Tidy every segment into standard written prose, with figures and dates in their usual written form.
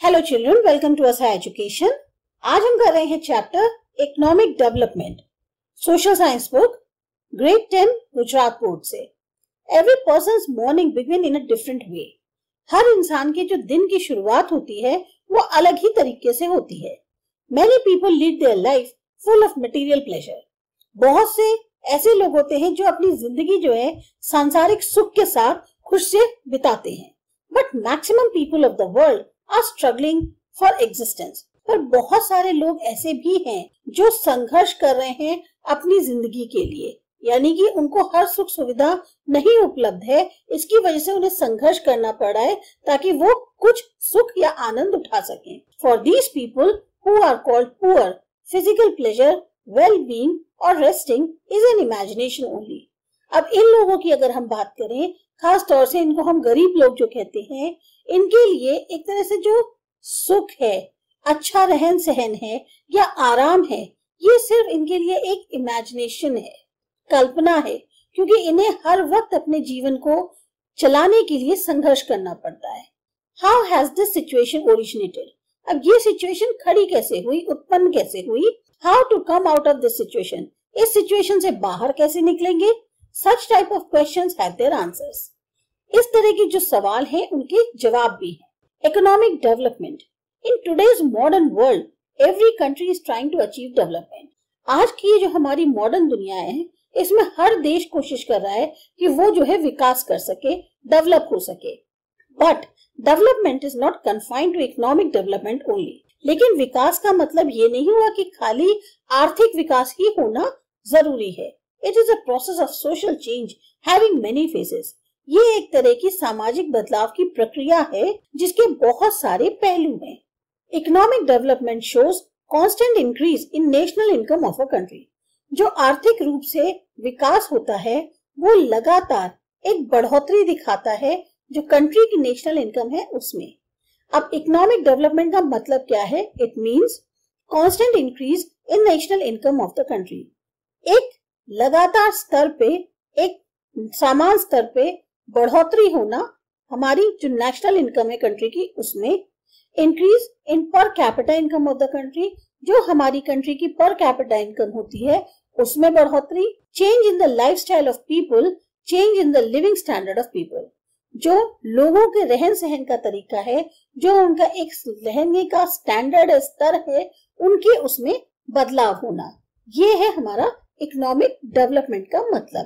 Hello children, welcome to Asa education. आज हम कर रहे हैं chapter economic development, social science book, grade 10 Gujarat board से। Every persons morning begin in a different way. हर इंसान के जो दिन की शुरुआत होती है वो अलग ही तरीके से होती है। Many people lead their life full of material pleasure. बहुत से ऐसे लोग होते हैं जो अपनी जिंदगी जो है सांसारिक सुख के साथ खुश से बिताते हैं। But maximum people of the world are struggling for existence. पर बहुत सारे लोग ऐसे भी हैं जो संघर्ष कर रहे हैं अपनी जिंदगी के लिए, यानी कि उनको हर सुख सुविधा नहीं उपलब्ध है, इसकी वजह से उन्हें संघर्ष करना पड़ रहा है ताकि वो कुछ सुख या आनंद उठा सकें। For these people who are called poor, physical pleasure, well-being or resting is an imagination only. अब इन लोगों की अगर हम बात करें, खास तौर से इनको हम गरीब लोग जो कहते हैं, इनके लिए एक तरह से जो सुख है, अच्छा रहन सहन है या आराम है, ये सिर्फ इनके लिए एक इमेजिनेशन है, कल्पना है, क्योंकि इन्हें हर वक्त अपने जीवन को चलाने के लिए संघर्ष करना पड़ता है। How has this situation originated? अब ये सिचुएशन खड़ी कैसे हुई, उत्पन्न कैसे हुई? How to come out of this situation? इस सिचुएशन से बाहर कैसे निकलेंगे? Such type of questions have their answers. इस तरह के जो सवाल हैं उनके जवाब भी हैं। Economic development. In today's modern world, every country is trying to achieve development. आज की जो हमारी मॉडर्न दुनिया है, इसमें हर देश कोशिश कर रहा है कि वो जो है विकास कर सके, डेवलप हो सके। But development is not confined to economic development only. लेकिन विकास का मतलब ये नहीं हुआ कि खाली आर्थिक विकास ही होना जरूरी है। It is a process of social change having many phases. ये एक तरह की सामाजिक बदलाव की प्रक्रिया है जिसके बहुत सारे पहलू हैं। Economic development shows constant increase in national income of a country. जो आर्थिक रूप से विकास होता है वो लगातार एक बढ़ोतरी दिखाता है जो कंट्री की नेशनल इनकम है उसमें। अब इकोनॉमिक डेवलपमेंट का मतलब क्या है? It means constant increase in national income of the country. एक लगातार स्तर पे, एक समान स्तर पे बढ़ोतरी होना हमारी जो नेशनल इनकम है कंट्री की उसमें। Increase in per capita income of the country, जो हमारी कंट्री की पर कैपिटा इनकम होती है उसमें बढ़ोतरी। Change in the lifestyle of people, change in the living standard of people, जो लोगों के रहन सहन का तरीका है, जो उनका एक रहने का स्टैंडर्ड स्तर है, उनके उसमें बदलाव होना, ये है हमारा इकोनॉमिक डेवलपमेंट का मतलब।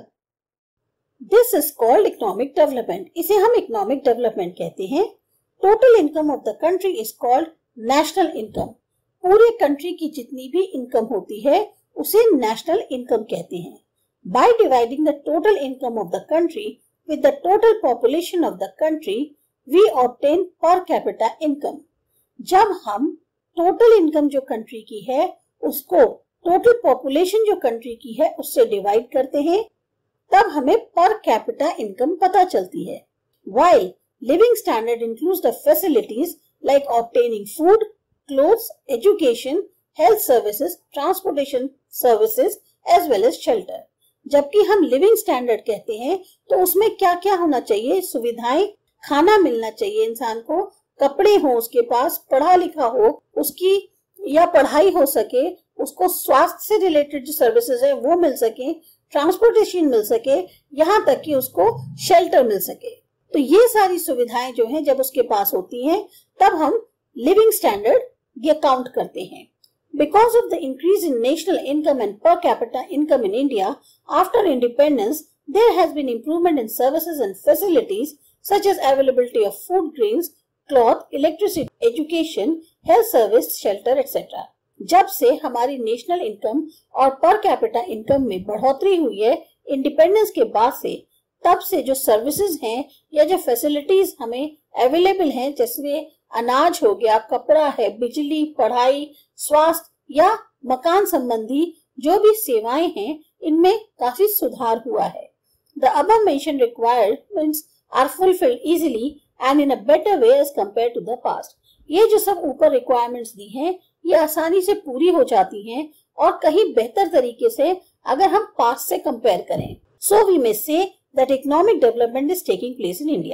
This is called economic development. इसे हम इकोनॉमिक डेवलपमेंट कहते हैं। Total income of the country is called national income. पूरे कंट्री की जितनी भी इनकम होती है उसे नेशनल इनकम कहते हैं। By dividing the total income of the country with the total population of the country, we obtain per capita income. जब हम total income जो country की है उसको total population जो country की है उससे divide करते हैं, तब हमें per capita income पता चलती है। While living standard includes the facilities like obtaining food, clothes, education, health services, transportation services as well as shelter. जबकि हम लिविंग स्टैंडर्ड कहते हैं तो उसमें क्या क्या होना चाहिए? सुविधाएं, खाना मिलना चाहिए इंसान को, कपड़े हो उसके पास, पढ़ा लिखा हो उसकी या पढ़ाई हो सके, उसको स्वास्थ्य से रिलेटेड जो सर्विसेज है वो मिल सके, ट्रांसपोर्टेशन मिल सके, यहाँ तक कि उसको शेल्टर मिल सके। तो ये सारी सुविधाएं जो हैं जब उसके पास होती हैं तब हम लिविंग स्टैंडर्ड ये काउंट करते हैं। Because of the increase in national income and per capita income in India after independence, there has been improvement in services and facilities such as availability of food, grains, cloth, electricity, education, health service, shelter, etc. जब से हमारी national income और पर capita income में बढ़ोतरी हुई है independence के बाद से, तब से जो सर्विसेज हैं या जो फैसिलिटीज हमें अवेलेबल हैं, जैसे अनाज हो गया, कपड़ा है, बिजली, पढ़ाई, स्वास्थ्य या मकान संबंधी जो भी सेवाएं हैं, इनमें काफी सुधार हुआ है। The above mentioned requirements are fulfilled easily and in a better way as compared to the past. ये जो सब ऊपर रिक्वायरमेंट्स दी हैं ये आसानी से पूरी हो जाती हैं और कहीं बेहतर तरीके से अगर हम पास्ट से कंपेयर करें। So we may say that economic development is taking place in India.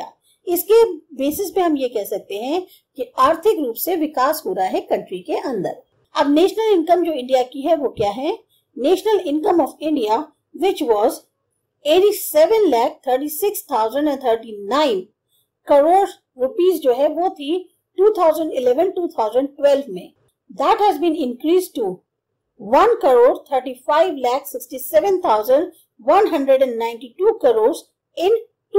इसके बेसिस पे हम ये कह सकते हैं कि आर्थिक रूप से विकास हो रहा है कंट्री के अंदर। अब नेशनल इनकम जो इंडिया की है वो क्या है? National income of India which was 87,36,039 crore rupees जो है वो थी 2011-2012 में। That has been increased to 1,35,67,192 crores in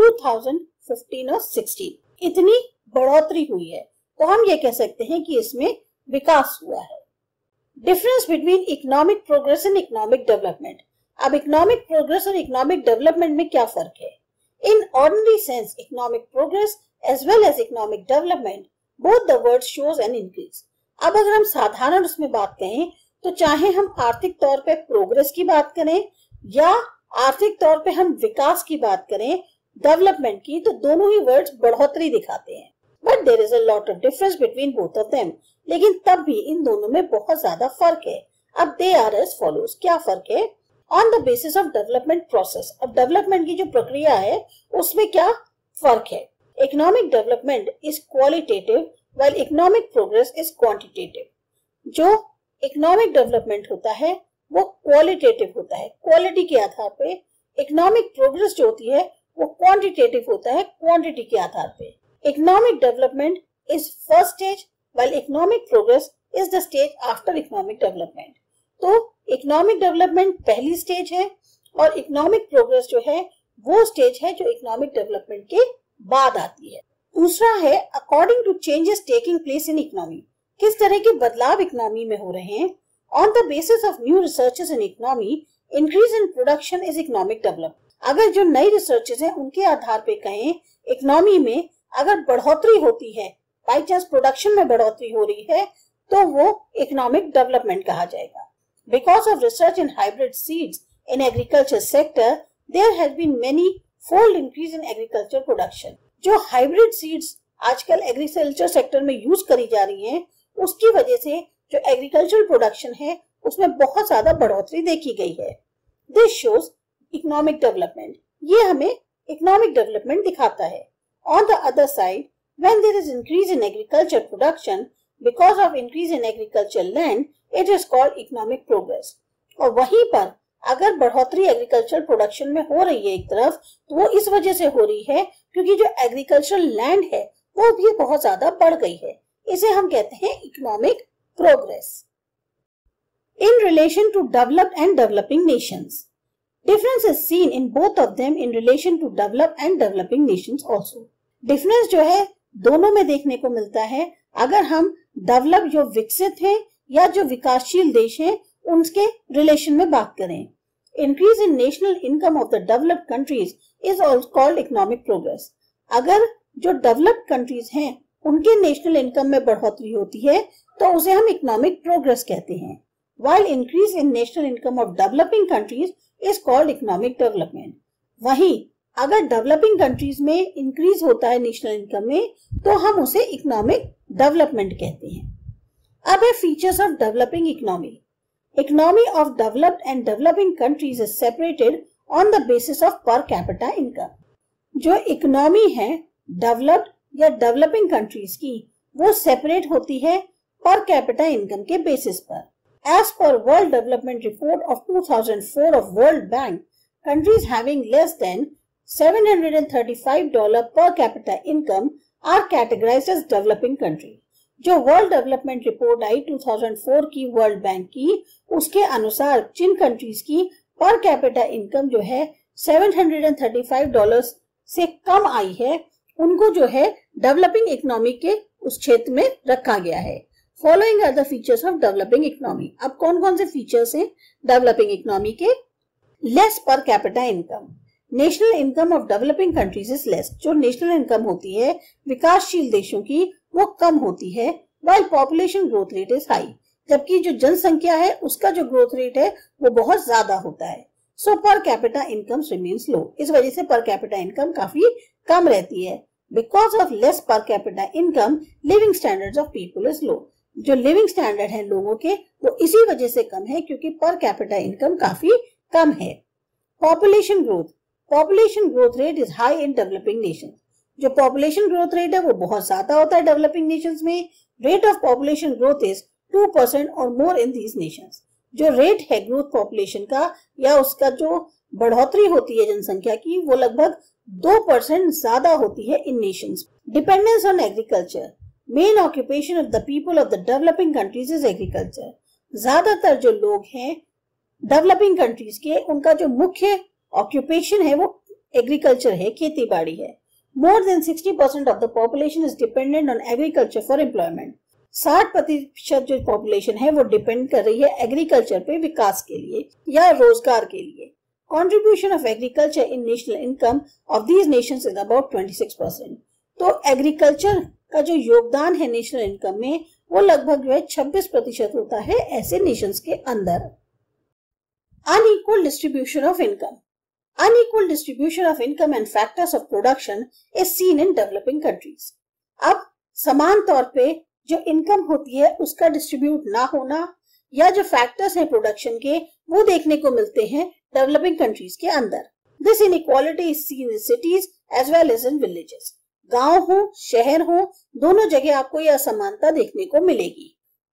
2015 और 16। इतनी बढ़ोतरी हुई है, तो हम ये कह सकते हैं कि इसमें विकास हुआ है। Difference between economic progress and economic development. अब इकोनॉमिक प्रोग्रेस और इकोनॉमिक डेवलपमेंट में क्या फर्क है? In ordinary sense economic progress as well as economic development both the word shows an increase. अब अगर हम साधारण उसमें बात करें तो चाहे हम आर्थिक तौर पे प्रोग्रेस की बात करें या आर्थिक तौर पे हम विकास की बात करें, डेवलपमेंट की, तो दोनों ही वर्ड्स बढ़ोतरी दिखाते हैं। But there is a lot of difference between both of them. लेकिन तब भी इन दोनों में बहुत ज्यादा फर्क है। अब दे आर एज फॉलोज। क्या फर्क है? On the basis of development process. अब डेवलपमेंट की जो प्रक्रिया है उसमें क्या फर्क है? Economic development is qualitative while economic progress is quantitative. जो इकोनॉमिक डेवलपमेंट होता है वो क्वालिटेटिव होता है, क्वालिटी के आधार पे। इकोनॉमिक प्रोग्रेस जो होती है वो क्वांटिटेटिव होता है, क्वांटिटी के आधार पे। Economic development is first stage while economic progress is the stage after economic development. तो इकोनॉमिक डेवलपमेंट पहली स्टेज है और इकोनॉमिक प्रोग्रेस जो है वो स्टेज है जो इकोनॉमिक डेवलपमेंट के बाद आती है। दूसरा है according to changes taking place in economy. किस तरह के बदलाव इकोनॉमी में हो रहे हैं? On the basis of new researches in economy increase in production is economic development. अगर जो नई रिसर्चेस हैं उनके आधार पे कहें इकोनॉमी में अगर बढ़ोतरी होती है, बाई चांस प्रोडक्शन में बढ़ोतरी हो रही है, तो वो इकोनॉमिक डेवलपमेंट कहा जाएगा। Because of research in hybrid seeds in agriculture sector there has been many fold increase in agriculture production. जो हाइब्रिड सीड्स आजकल एग्रीकल्चर सेक्टर में यूज करी जा रही हैं, उसकी वजह से जो एग्रीकल्चर प्रोडक्शन है उसमें बहुत ज्यादा बढ़ोतरी देखी गई है। This shows economic development. ये हमें इकोनॉमिक डेवलपमेंट दिखाता है। On the other side, when there is increase in agriculture production because of increase in agriculture land, it is called economic progress. और वहीं पर अगर बढ़ोतरी एग्रीकल्चर प्रोडक्शन में हो रही है एक तरफ, तो वो इस वजह से हो रही है क्योंकि जो एग्रीकल्चर लैंड है वो भी बहुत ज्यादा बढ़ गई है। इसे हम कहते हैं economic progress. In relation to developed and developing nations, difference is seen in both of them in relation to developed and developing nations also. Difference जो है दोनों में देखने को मिलता है। अगर हम डेवलप जो विकसित हैं या जो विकासशील देश हैं उनके रिलेशन में बात करें, increase in national income of the developed countries is also called economic progress. अगर जो डेवलप्ड कंट्रीज हैं उनके नेशनल इनकम में बढ़ोतरी होती है तो उसे हम इकोनॉमिक प्रोग्रेस कहते हैं। While increase in national income of developing countries is called economic development. वहीं अगर डेवलपिंग कंट्रीज में इंक्रीज होता है नेशनल इनकम में तो हम उसे इकोनॉमिक डेवलपमेंट कहते हैं। अब है features of developing economy. Economy of developed and developing countries is separated on the basis of per capita income. जो इकोनॉमी है डेवलप्ड या डेवलपिंग कंट्रीज की वो सेपरेट होती है पर कैपिटा इनकम के बेसिस पर। As per world development report of 2004 of world bank, countries having less than $735 per capita income are categorized as developing country. जो वर्ल्ड डेवलपमेंट रिपोर्ट आई 2004 की world bank की, उसके अनुसार जिन कंट्रीज की पर कैपिटा इनकम जो है $735 से कम आई है उनको जो है डेवलपिंग इकोनॉमी के उस क्षेत्र में रखा गया है। Following are the features of developing economy. अब कौन कौन से फीचर्स हैं डेवलपिंग इकोनॉमी के? Less per capita income. National income of developing countries is less. जो नेशनल इनकम होती है विकासशील देशों की वो कम होती है। While population growth rate is high. जबकि जो जनसंख्या है उसका जो ग्रोथ रेट है वो बहुत ज्यादा होता है। सो पर कैपिटा इनकम रिमेन्स लो। इस वजह से पर कैपिटा इनकम काफी कम रहती है। Because of less per capita income living standards of people is low. जो लिविंग स्टैंडर्ड है लोगों के वो इसी वजह से कम है क्योंकि पर कैपिटा इनकम काफी कम है। Population growth. Population growth rate is high in developing nation. जो पॉपुलेशन ग्रोथ रेट है वो बहुत ज्यादा होता है डेवलपिंग नेशंस में। Rate of population growth is 2% और मोर इन दीज नेशंस। जो रेट है ग्रोथ पॉपुलेशन का या उसका जो बढ़ोतरी होती है जनसंख्या की, वो लगभग 2% ज्यादा होती है in nations. Dependence on agriculture, main occupation of the people of the developing countries is agriculture. ज्यादातर जो लोग हैं डेवलपिंग कंट्रीज के, उनका जो मुख्य ऑक्यूपेशन है वो एग्रीकल्चर है, खेती बाड़ी है। More than 60% of the population is dependent on agriculture for employment. 60% जो पॉपुलेशन है वो डिपेंड कर रही है एग्रीकल्चर पे विकास के लिए या रोजगार के लिए। Contribution of agriculture in national income of these nations is about 26%. तो एग्रीकल्चर का जो योगदान है नेशनल इनकम में वो लगभग जो है 26% होता है ऐसे नेशंस के अंदर। Unequal distribution of income. Unequal distribution of income and factors of production is seen in developing countries. अब समान तौर पे जो इनकम होती है उसका डिस्ट्रीब्यूट ना होना या जो फैक्टर्स हैं प्रोडक्शन के वो देखने को मिलते हैं डेवलपिंग कंट्रीज के अंदर। This inequality is seen in cities as well as in villages. गांव हो शहर हो दोनों जगह आपको यह असमानता देखने को मिलेगी।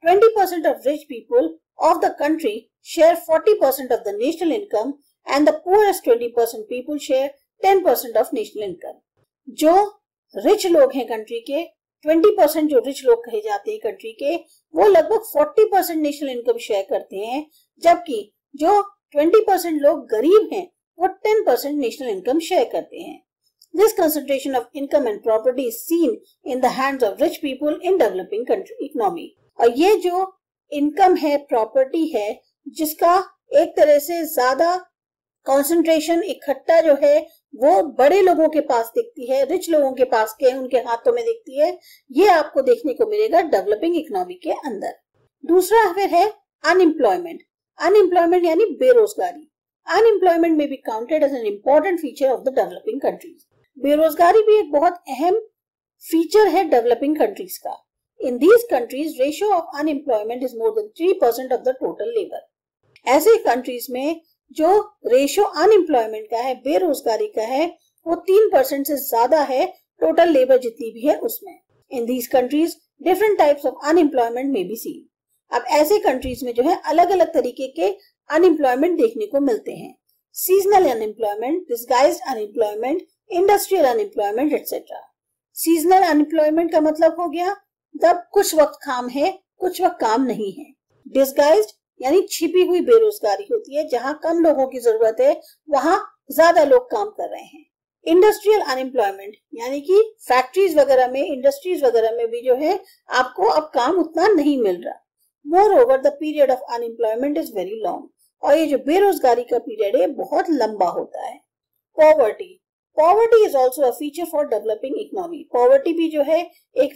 20% of rich people of the country share 40% of the national income and the poorest 20% people share 10% of national income. जो रिच लोग हैं कंट्री के, 20% जो रिच लोग कहे जाते हैं कंट्री के, वो लगभग 40% नेशनल इनकम शेयर करते हैं, जबकि जो 20% लोग गरीब हैं वो 10% नेशनल इनकम शेयर करते हैं। This concentration of income and property is seen in the hands of rich people in developing country economy. और ये जो इनकम है, प्रॉपर्टी है, जिसका एक तरह से ज्यादा कंसंट्रेशन इकट्ठा जो है वो बड़े लोगों के पास दिखती है, रिच लोगों के पास के उनके हाथों में दिखती है, ये आपको देखने को मिलेगा डेवलपिंग इकोनॉमी के अंदर। दूसरा फिर है अनएम्प्लॉयमेंट। अनएम्प्लॉयमेंट यानी बेरोजगारी। अनएम्प्लॉयमेंट में be counted as an important feature of the developing countries. बेरोजगारी भी एक बहुत अहम फीचर है डेवलपिंग कंट्रीज का। In these countries ratio of unemployment is more than 3% of the total labour. ऐसे कंट्रीज में जो रेशियो अनएम्प्लॉयमेंट का है, बेरोजगारी का है, वो 3% से ज्यादा है टोटल लेबर जितनी भी है उसमें। In these countries different types of unemployment में बी सीन। अब ऐसे कंट्रीज में जो है अलग अलग तरीके के अनएम्प्लॉयमेंट देखने को मिलते हैं। Seasonal unemployment, disguised unemployment, industrial unemployment etcetera. Seasonal unemployment का मतलब हो गया जब कुछ वक्त काम है कुछ वक्त काम नहीं है। डिस्गाइज्ड यानी छिपी हुई बेरोजगारी होती है, जहां कम लोगों की जरूरत है वहां ज्यादा लोग काम कर रहे हैं। इंडस्ट्रियल अनएम्प्लॉयमेंट यानी कि फैक्ट्रीज वगैरह में, इंडस्ट्रीज वगैरह में भी जो है आपको अब काम उतना नहीं मिल रहा। Moreover, the period of unemployment is very long. और ये जो बेरोजगारी का पीरियड है बहुत लंबा होता है। Poverty. Poverty is also a feature for developing economy. Poverty भी जो है एक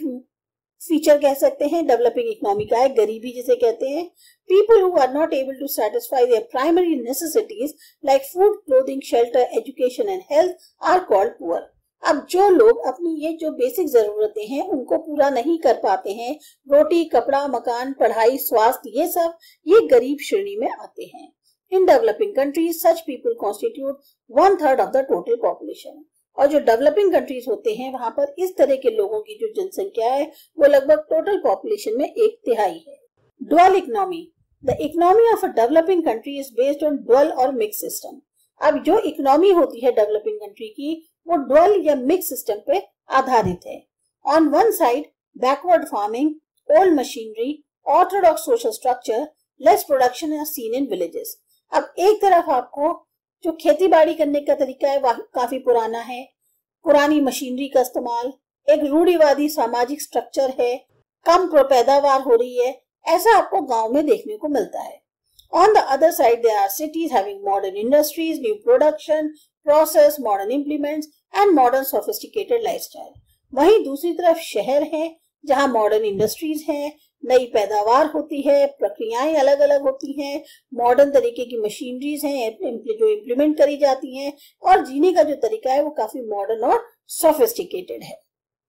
फीचर कह सकते हैं डेवलपिंग इकोनॉमी का है, गरीबी जिसे कहते हैं। People who are not able to satisfy their primary necessities like food, clothing, shelter, education and health are called poor. अब जो लोग अपनी ये जो बेसिक जरूरतें हैं उनको पूरा नहीं कर पाते हैं, रोटी, कपड़ा, मकान, पढ़ाई, स्वास्थ्य, ये सब ये गरीब श्रेणी में आते हैं। In developing countries such people constitute 1/3 of the total population. और जो डेवलपिंग कंट्रीज होते हैं वहां पर इस तरह के लोगों की जो जनसंख्या है वो लगभग टोटल पॉपुलेशन में 1/3 है। Dual economy. The economy of a developing country is based on dual और मिक्स सिस्टम। अब जो इकोनॉमी होती है डेवलपिंग कंट्री की वो ड्युअल या मिक्स सिस्टम पे आधारित है। On one side backward farming, old machinery, orthodox social structure, less production are seen in villages. अब एक तरफ आपको जो खेती बाड़ी करने का तरीका है वह काफी पुराना है, पुरानी मशीनरी का इस्तेमाल, एक रूढ़िवादी सामाजिक स्ट्रक्चर है, कम पैदावार हो रही है, ऐसा आपको गांव में देखने को मिलता है। On the other side, there are cities having modern industries, new production, process, modern implements and modern sophisticated lifestyle. वहीं दूसरी तरफ शहर हैं जहां मॉडर्न इंडस्ट्रीज हैं, नई पैदावार होती है, प्रक्रियाएं अलग अलग होती हैं, मॉडर्न तरीके की मशीनरीज हैं जो इम्प्लीमेंट करी जाती हैं और जीने का जो तरीका है वो काफी मॉडर्न और सोफिस्टिकेटेड है।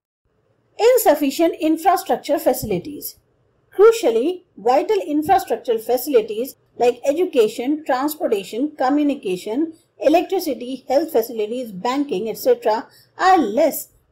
Insufficient infrastructure facilities. Crucially, vital infrastructural facilities like education, transportation, communication, electricity, health facilities, banking, etc. are less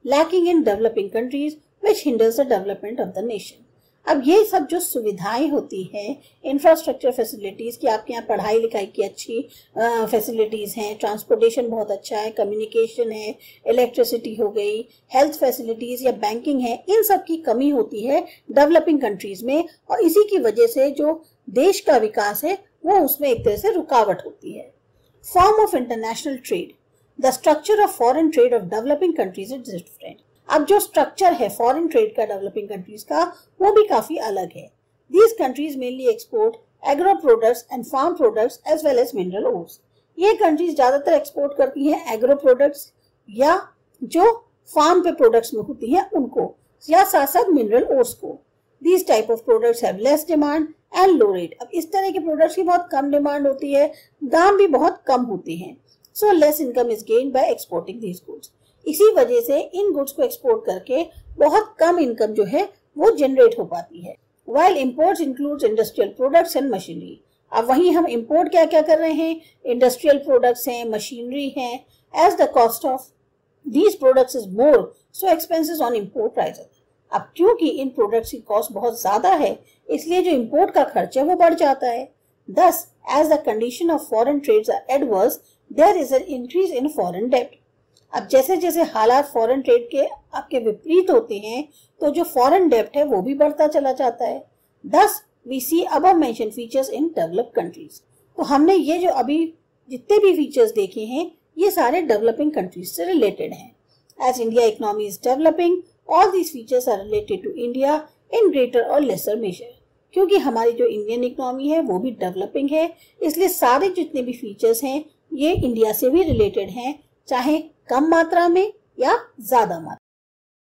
lacking in developing countries which hinders the development of the nation. अब ये सब जो सुविधाएं होती हैं, infrastructure facilities की, आपके यहाँ पढ़ाई लिखाई की अच्छी फैसिलिटीज़ हैं, ट्रांसपोर्टेशन बहुत अच्छा है, कम्युनिकेशन है, इलेक्ट्रिसिटी हो गई, हेल्थ फैसिलिटीज़ या बैंकिंग है, इन सब की कमी होती है डेवलपिंग कंट्रीज़ में, और इसी की वजह से जो देश का विकास है वो उसमें एक तरह से रुकावट होती है. Form of international trade. The structure of foreign trade of developing countries is different. अब जो स्ट्रक्चर है फॉरेन ट्रेड का डेवलपिंग कंट्रीज का वो भी काफी अलग है. These countries mainly export agro products and farm products as well as mineral ores. ये कंट्रीज ज्यादातर एक्सपोर्ट करती हैं एग्रो प्रोडक्ट्स या जो फार्म पे प्रोडक्ट्स में होती हैं उनको, या साथ साथ मिनरल ओर्स को. These type of products have less demand and low rate. अब इस तरह के प्रोडक्ट्स की बहुत कम डिमांड होती है, दाम भी बहुत कम होते हैं. So less income is gained by exporting these goods. इसी वजह से इन गुड्स को एक्सपोर्ट करके बहुत कम इनकम जो है वो जनरेट हो पाती है. While imports includes industrial products and machinery. अब वहीं हम इंपोर्ट क्या क्या कर रहे हैं, इंडस्ट्रियल प्रोडक्ट्स हैं, मशीनरी हैं. As the cost of these products is more, so expenses on import rises. अब क्योंकि इन प्रोडक्ट्स की कॉस्ट बहुत ज्यादा है इसलिए जो इंपोर्ट का खर्च है वो बढ़ जाता है. Thus, as the condition of foreign trades are adverse, there is an increase in foreign debt. अब जैसे जैसे हालात फॉरेन ट्रेड के आपके विपरीत होते हैं तो जो फॉरेन डेब्ट है वो भी बढ़ता चला जाता है. Thus, we see above mentioned features in developed countries. तो हमने ये जो अभी जितने भी फीचर्स देखे हैं ये सारे डेवलपिंग कंट्रीज से रिलेटेड हैं. As India economy is developing, all these features are related to India in greater or lesser measure. क्योंकि हमारी जो इंडियन इकोनॉमी है वो भी डेवलपिंग है, इसलिए सारे जितने भी फीचर्स हैं ये इंडिया से भी रिलेटेड हैं, चाहे कम मात्रा में या ज्यादा मात्रा में.